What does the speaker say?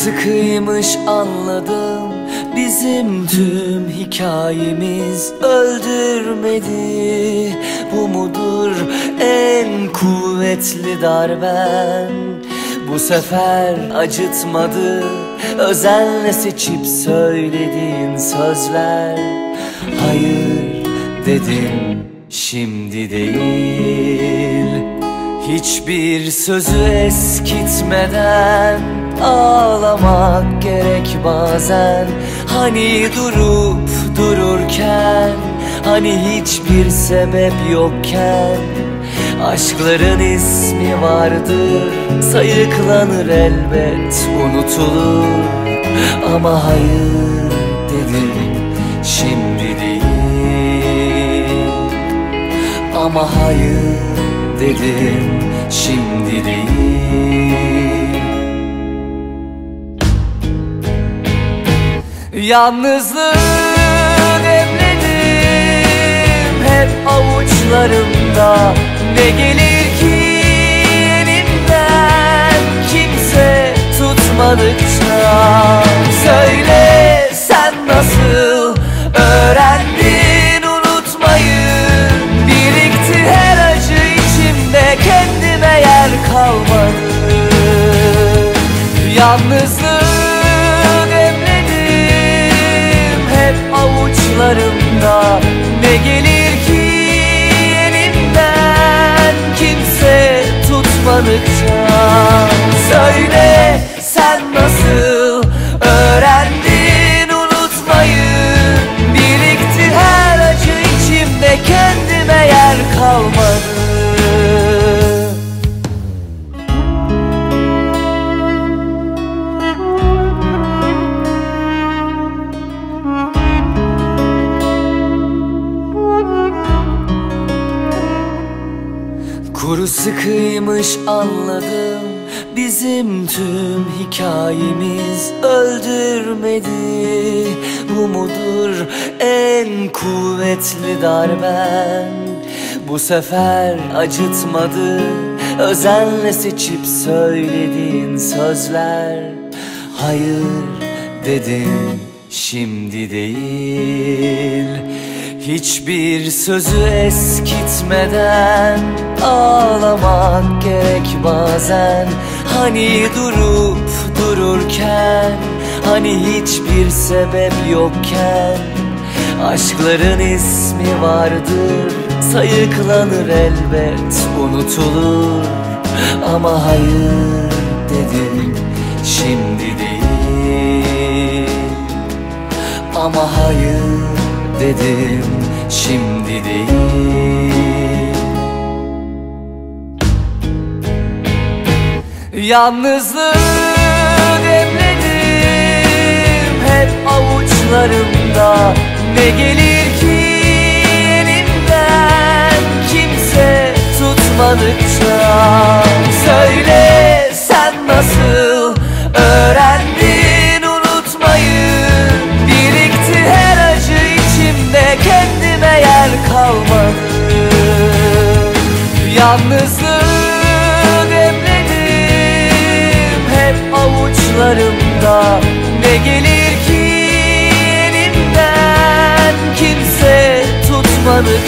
sıkıymış anladım. Bizim tüm hikayemiz öldürmedi. Bu mudur en kuvvetli darben? Bu sefer acıtmadı özenle seçip söylediğin sözler. Hayır dedim, şimdi değil. Hiçbir sözü eskitmeden ağlamak gerek bazen. Hani durup dururken, hani hiçbir sebep yokken. Aşkların ismi vardır, sayıklanır elbet, unutulur. Ama hayır dedim, şimdi değil. Ama hayır dedim, şimdi değil. Yalnızlığı demledim hep avuçlarımda. Ne gelir ki elimden kimse tutmadıkça? Söyle, sen nasıl öğrendin unutmayı? Birikti her acı içimde, kendime yer kalmadı. Yalnızlığı demledim hep avuçlarımda. Ne gelir ki elimden kimse tutmadıkça? Söyle, sen nasıl öğrendin unutmayı? Birikti her acı içimde, kendime yer kalmadı. Kuru sıkıymış anladım. Bizim tüm hikayemiz öldürmedi. Bu mudur en kuvvetli darben? Bu sefer acıtmadı özenle seçip söylediğin sözler. Hayır dedim, şimdi değil. Hiçbir sözü eskitmeden ağlamak gerek bazen. Hani durup dururken, hani hiçbir sebep yokken. Aşkların ismi vardır, sayıklanır elbet, unutulur. Ama hayır dedim, şimdi değil. Ama hayır dedim, şimdi değil. Yalnızlığı demledim hep avuçlarımda. Ne gelir ki elimden kimse tutmadıkça? Söyle, sen nasıl öğrendin unutmayı? Birikti her acı içimde, kendime yer kalmadı. Yalnızlığı demledim hep avuçlarımda. Ne gelir ki elimden kimse tutmadıkça?